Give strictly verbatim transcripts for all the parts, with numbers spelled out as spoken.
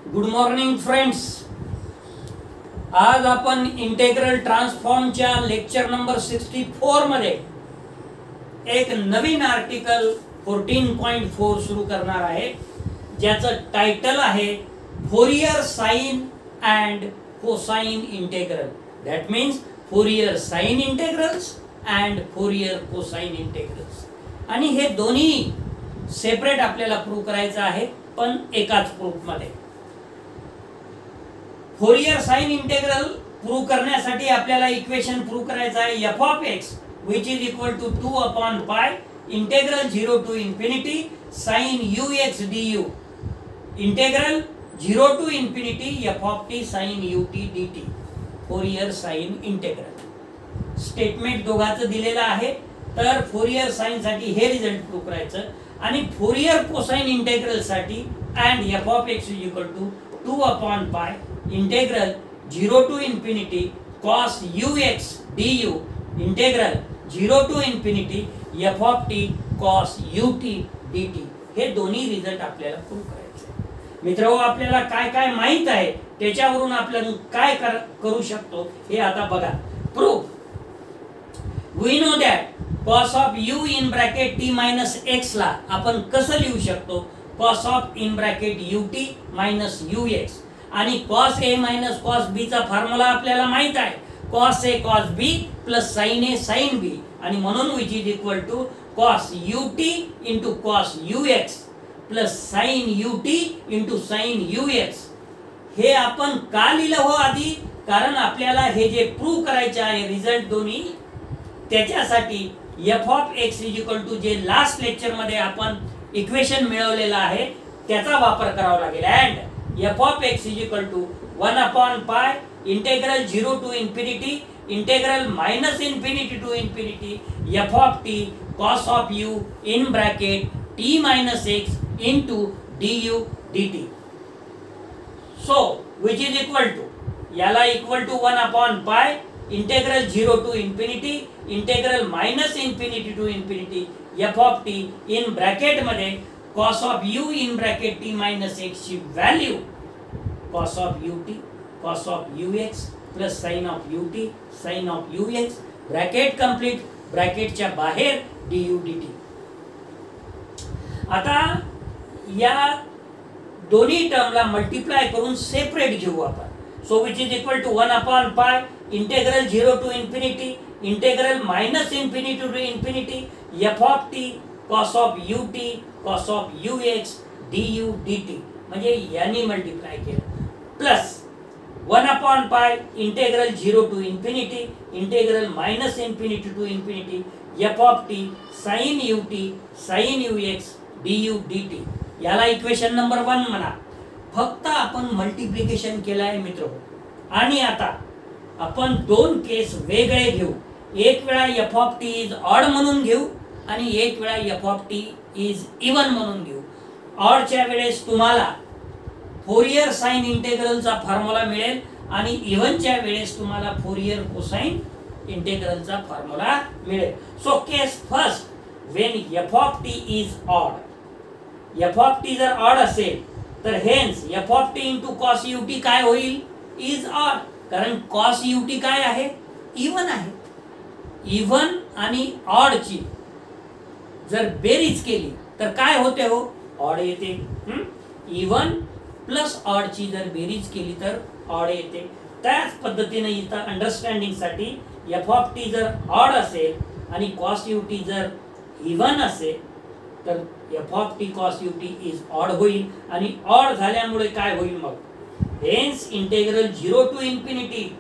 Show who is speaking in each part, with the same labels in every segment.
Speaker 1: Good morning friends. आज आपण integral ट्रान्सफॉर्मच्या लेक्चर नंबर सिक्स्टी फोर मध्ये एक नवीन आर्टिकल फोर्टीन पॉइंट फोर सुरू करणार आहे, ज्याचं टायटल आहे Fourier sine and cosine integral. That means Fourier sine integrals and Fourier cosine integrals. आणि हे दोन्ही सेपरेट आपल्याला प्रूव्ह करायचं आहे, पण एकाच प्रूफ मध्ये. फोरियर साइन इंटेग्रल प्रूव्ह करण्यासाठी आपल्याला इक्वेशन प्रूव्ह करायचं आहे f of x which is equal to two upon pi integral zero to infinity sine u x d u integral zero to infinity f of t sine u t d t. Fourier sine integral statement दोघांचं दिलेलं आहे. तर Fourier sine साठी हे result prove करायचं आणि Fourier cosine integral साठी and f of x is equal to two upon pi integral zero to infinity cos u x d u integral zero to infinity f of t cos u t d t. हे दोन्ही result आपल्याला prove करायचे. मित्रांनो, आपल्याला काय काय माहित आहे त्याच्यावरून आपण काय करू शकतो हे आता बघा. Proof. We know that cos of u in bracket t minus x ला आपण कसं लिहू शकतो? Cos of in bracket u t minus u x. आणि cos a minus cos b चा फॉर्म्युला आपल्याला माहित आहे. Cos a cos b plus sine a sine b. आणि म्हणून which is equal to cos u t into cos u x plus sine u t into sine u x. हे आपण का लिहिलं हो आधी? कारण आपल्याला हे जे प्रूव्ह करायचे आहे रिझल्ट दोन्ही, त्याच्यासाठी f of x is equal to जे लास्ट लेक्चर मध्ये आपण इक्वेशन मिळवलेलं आहे त्याचा वापर करावा लागेल. And f of x is equal to one upon pi integral zero to infinity integral minus infinity to infinity f of t cos of u in bracket t minus x into du dt. So which is equal to याला equal to one upon pi integral zero to infinity integral minus infinity to infinity f of t in bracket मध्ये cos of u in bracket t minus x ची value cos of ut cos of ux plus sin of ut sin of ux bracket complete. ब्रॅकेटच्या बाहेर du dt. आता या दोन्ही टर्मला multiply करून separate घेऊ आपण. So which is equal to one upon pi integral zero to infinity integral minus infinity to infinity f of t cos of u t cos of u x d u d t. म्हणजे यांनी multiply केलं plus one upon pi integral zero to infinity integral minus infinity to infinity f of t sine u t sine u x d u d t. याला equation number one म्हणा. फक्त आपण multiplication केलं आहे मित्र. आणि आता आपण दोन केस वेगळे घेऊ. एक वेळा f of t is odd म्हणून घेऊ आणि एक वेळा f of t is even म्हणून घेऊ. ऑडच्या वेळेस तुम्हाला फोरियर साइन इंटेग्रलचा फॉर्म्युला मिळेल आणि इव्हनच्या वेळेस तुम्हाला फोरियर कोसाइन इंटेग्रलचा फॉर्म्युला मिळेल. So case first, when f of t is odd. F of t जर ऑड असेल तर hence f of t into cos u t काय होईल? Is odd. कारण कॉस यू टी काय आहे? इव्हन आहे. इव्हन आणि ऑडची जर बेरीज केली तर काय होते हो? ऑड येते. इव्हन प्लस ऑडची जर बेरीज केली तर ऑड येते. त्याच पद्धतीने इथं अंडरस्टँडिंग साठी एफ ऑफ टी जर ऑड असेल आणि कॉस यू टी जर इव्हन असेल तर f of t cos u t is odd होईल. आणि ऑड झाल्यामुळे काय होईल मग? Hence integral zero to infinity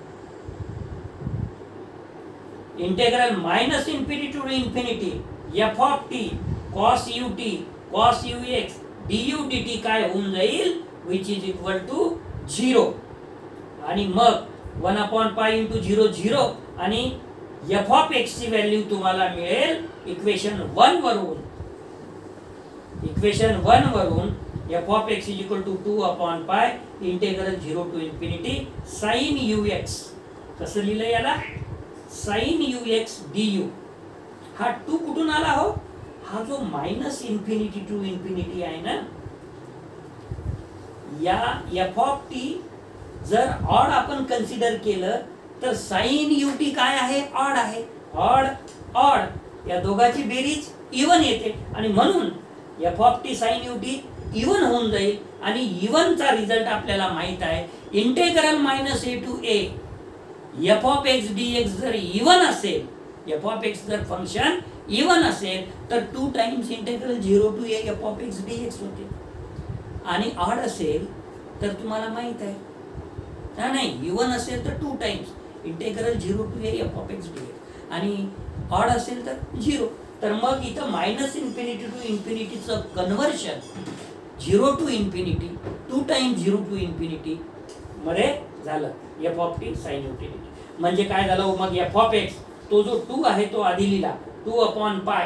Speaker 1: integral minus infinity to infinity f of t cos u t cos u x d u d t काय होऊन जाईल? Which is equal to zero. आणि मग one upon pi into zero zero आणि f of x ची value तुम्हाला मिळेल equation one वरून. इक्वेशन वन वरून f of x is equal to two upon pi integral zero to infinity sine u x. कसं लिहिलं याला? Sine u x d u. हा टू कुठून आला हो? हा जो मायनस इन्फिनिटी टू इन्फिनिटी आहे ना, या एफ ऑफ टी जर ऑड आपण कन्सिडर केलं तर साइन यू टी काय आहे, ऑड आहे. ऑड ऑड या दोघांची बेरीज इवन येते आणि म्हणून f of t sine u t even होऊन जाईल आणि इवनचा रिझल्ट आपल्याला माहित आहे. Integral minus a to a f of x d x जर इवन असेल, एफ ऑफ एक्स जर फंक्शन इवन असेल तर two times integral zero to a f of x d x होते. आणि ऑड असेल तर तुम्हाला माहित आहे ना, नाही इवन असेल तर two times integral zero to a f of x d x आणि ऑड असेल तर झिरो. तर मग इथं मायनस इन्फिनिटी टू इन्फिनिटीचं conversion zero to infinity two times zero to infinity मध्ये झालं f of t sine u t. म्हणजे काय झालं मग एफ ऑफ एक्स तो जो टू आहे तो आधी लिहिला two upon pi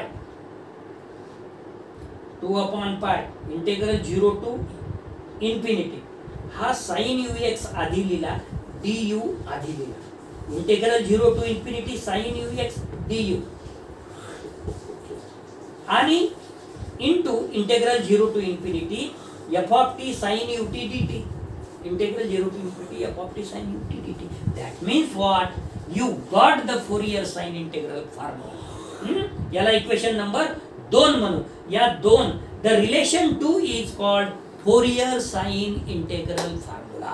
Speaker 1: two upon pi integral zero to infinity. हा साइन यू एक्स आधी लिहिला, डी यू आधी लिहिला. Integral zero to infinity sine u x d u आणि into integral zero to infinity f of t sine u t d t. Integral zero to infinity f of t sine u t d t. That means what, you got the Fourier sine integral formula. याला equation number दोन म्हणू. या दोन the relation two is called Fourier sine integral formula.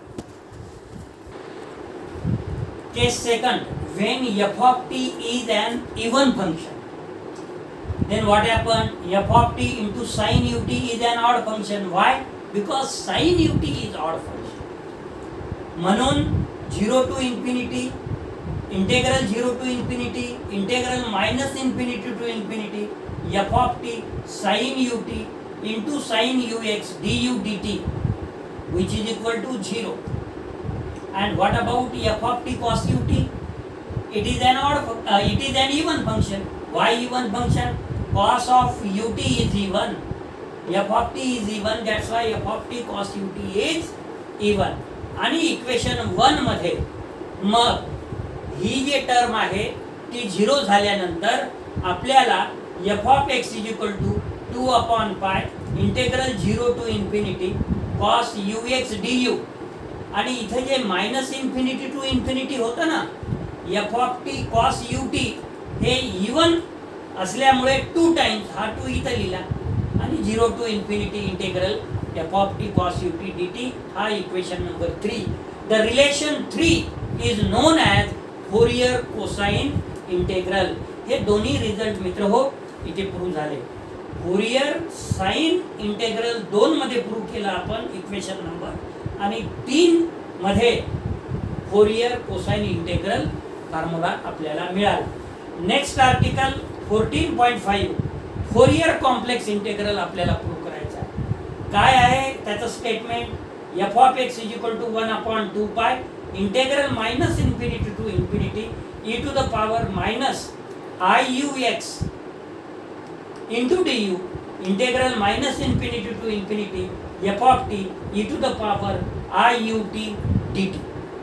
Speaker 1: Case second, when f of t is an even function, then what happen? F of t into sin ut is an odd function. Why? Because sin ut is odd function. म्हणून zero to infinity integral zero to infinity integral minus infinity to infinity f of t sine u t into sine u x d u d t which is equal to zero. And what about f of t cos ut? It is an odd, uh, it is an even function. Why even function? Cos of ut is even. F of t is even. That's why f of t cos ut is even. आणि equation one मध्ये मग ही जी term आहे ती zero झाल्यानंतर आपल्याला f of x is equal to two upon pi integral zero to infinity cos ux du आणि इथे जे मायनस इन्फिनिटी टू इन्फिनिटी होतं ना f of t cos u t हे इवन असल्यामुळे टू टाइम्स हा टू इथं लिहिला आणि zero to infinity integral f of t cos u t d t हा equation number three. The relation three is known as Fourier cosine integral. हे दोन्ही result मित्र हो इथे प्रूव्ह झाले. फोरियर साइन इंटेग्रल दोन मध्ये प्रूव्ह केला आपण इक्वेशन नंबर आणि तीन मध्ये फोरियर कोसाइन इंटेग्रल फॉर्म्युला आपल्याला मिळाला. Next article fourteen point five Fourier complex integral आपल्याला प्रूव्ह करायचा आहे. काय आहे त्याचं statement? F of x is equal to one upon two pi integral minus infinity to infinity e to the power minus i u x into d u integral minus infinity to infinity f of t e to the power i u t d t.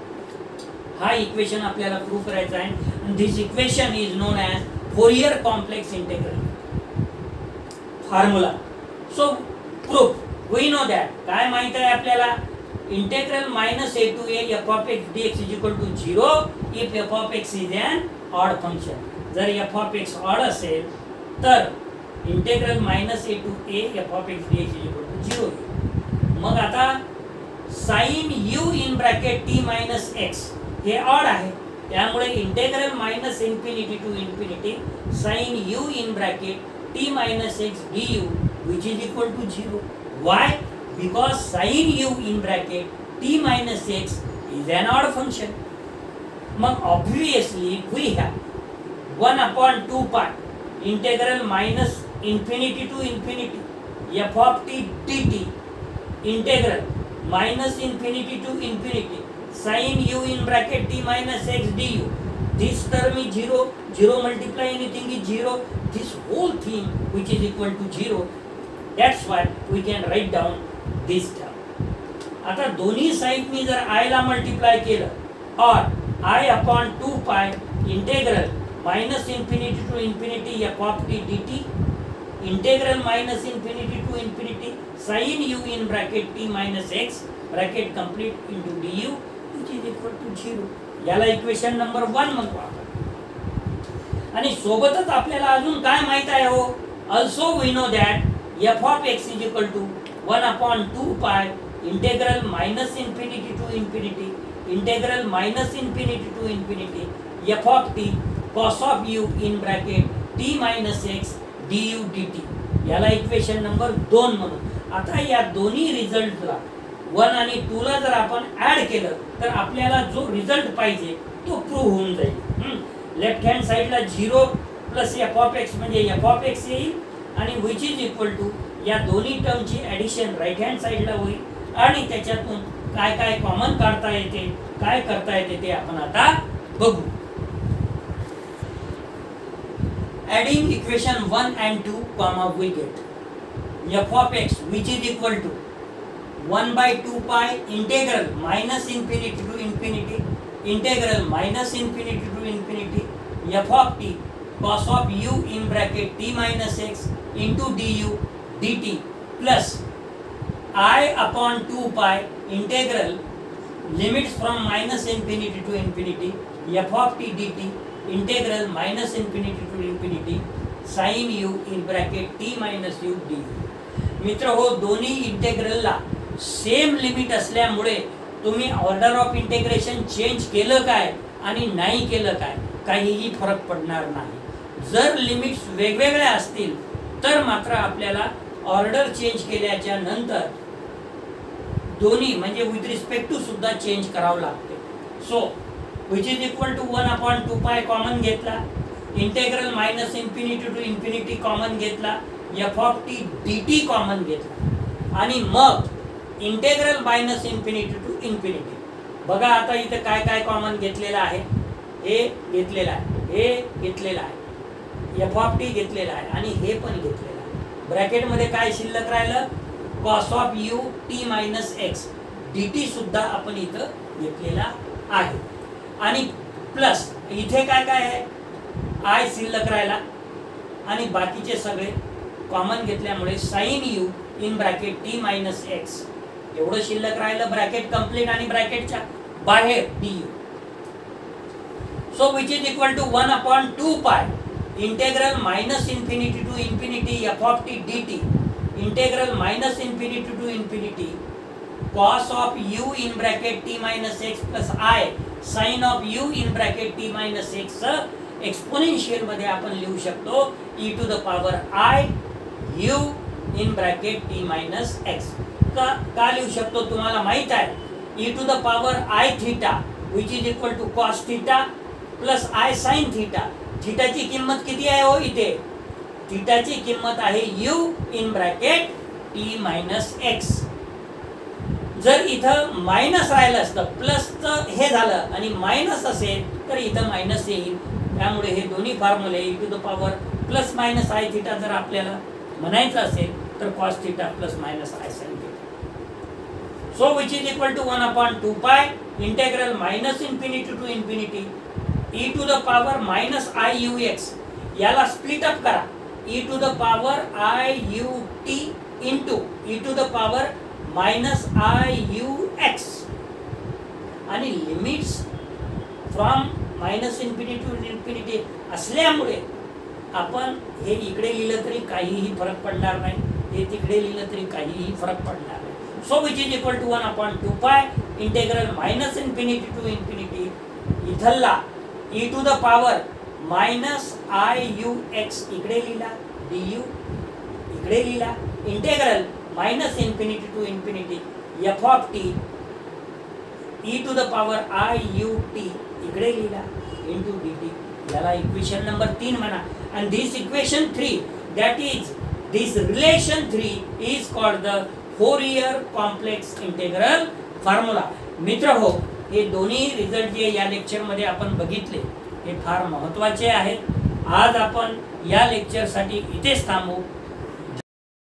Speaker 1: हा equation आपल्याला prove करायचा आहे आणि दिस equation is known as Fourier complex integral formula. So proof we know that काय माहित आहे आपल्याला integral minus a to a f of x d x is equal to zero if f of x is an odd function. जर f of x odd असेल तर integral minus a to a f of x d x is equal to zero. मग आता sine u in bracket t minus x हे odd आहे त्यामुळे integral minus infinity to infinity sine u in bracket t minus x d u which is equal to zero. Why? Because sine u in bracket t minus x is an odd function. मग obviously we have one upon two pi integral minus infinity to infinity f of t d t integral minus infinity to infinity sine u in bracket t minus x d u. This term is zero. Zero multiply anything is zero. This whole thing which is equal to zero. That's why we can write down this term. आता दोन्ही साईडनी जर i ला multiply केलं और i upon two pi integral minus infinity to infinity f of t d t integral minus infinity to infinity sine u in bracket t minus x bracket complete into d u which is equal to zero. याला equation number one म्हणतो आपण. आणि सोबतच आपल्याला अजून काय माहित आहे हो, also we know that f of x is equal to one upon two pi integral minus infinity to infinity integral minus infinity to infinity f of t cos of u in bracket t minus x d u d t. याला equation number दोन म्हणू. आता या दोन्ही रिझल्टला one आणि to ला जर आपण ऍड केलं तर आपल्याला जो रिझल्ट पाहिजे तो प्रूव्ह होऊन जाईल. लेफ्ट हँड साईडला zero plus f of x म्हणजे एफ ऑफ एक्स येईल आणि विच इज इक्वल टू या दोन्ही टर्मची ॲडिशन राईट हँड साईडला होईल आणि त्याच्यातून काय काय कॉमन काढता येते काय करता येते ते आपण आता बघू. Adding equation one and two, comma, we get f of x which is equal to one by two pi integral minus infinity to infinity integral minus infinity to infinity f of t cos of u in bracket t minus x into du dt plus I upon two pi integral limits from minus infinity to infinity f of t dt integral minus infinity to infinity sine u in bracket t minus u d. मित्र हो, दोन्ही इंटेग्रलला same limit असल्यामुळे तुम्ही order of integration change केलं काय आणि नाही केलं काय काहीही फरक पडणार नाही. जर लिमिट्स वेगवेगळ्या असतील तर मात्र आपल्याला ऑर्डर चेंज केल्याच्या नंतर दोन्ही म्हणजे विथ रिस्पेक्ट टू सुद्धा चेंज करावं लागते. So which is equal to one upon two pi common घेतला, integral minus infinity to infinity common घेतला, f of t d t common घेतला आणि मग integral minus infinity to infinity. बघा आता इथे काय काय कॉमन घेतलेलं आहे. हे घेतलेलं आहे, हे घेतलेलं आहे, एफ ऑफ टी घेतलेलं आहे आणि हे पण घेतलेलं आहे. ब्रॅकेटमध्ये काय शिल्लक राहिलं, cos of u t minus x d t सुद्धा आपण इथं घेतलेला आहे आणि प्लस इथे काय काय आहे, आय शिल्लक राहिला आणि बाकीचे सगळे कॉमन घेतल्यामुळे sine u in bracket t minus x एवढं शिल्लक राहिलं. ब्रॅकेट कंप्लीट आणि ब्रॅकेटच्या बाहेर d u. So which is equal to one upon two pi integral minus infinity to infinity f of t d t integral minus infinity to infinity cos of u in bracket t minus x plus I sin of u in bracket t minus x exponential मध्ये आपण लिहू शकतो e to the power I u in bracket t minus x. का का लिहू शकतो तुम्हाला माहित आहे, e to the power I theta which is equal to cos theta plus I sin theta. थीटाची किंमत किती आहे हो इथे, थीटाची किंमत आहे u in bracket t minus x. जर इथं मायनस राहिलं असतं प्लसचं हे झालं आणि मायनस असेल तर इथं मायनस येईल. त्यामुळे हे दोन्ही फॉर्म्युले e to the power plus minus i theta जर आपल्याला म्हणायचं असेल तर cos theta plus minus i sine theta. So which is equal to one upon two pi integral minus infinity to infinity e to the power minus i u x. याला split up करा, e to the power i u t into e to the power minus i u x आणि limits from minus infinity to infinity असल्यामुळे आपण हे इकडे लिहिलं तरी काहीही फरक पडणार नाही, हे तिकडे लिहिलं तरी काहीही फरक पडणार नाही. So which is equal to one upon two pi integral minus infinity to infinity इथला e to the power minus i u x इकडे लिहिला, डी यू इकडे लिहिला, integral minus infinity to infinity f of t e to the power i u t इकडे लिहिला into d t. याला equation number तीन म्हणा. and this equation three, that is this relation three is called the Fourier complex integral formula. मित्र हो, हे दोन्ही result जे या लेक्चर मध्ये आपण बघितले हे फार महत्त्वाचे आहेत. आज आपण या लेक्चर साठी इथेच थांबू.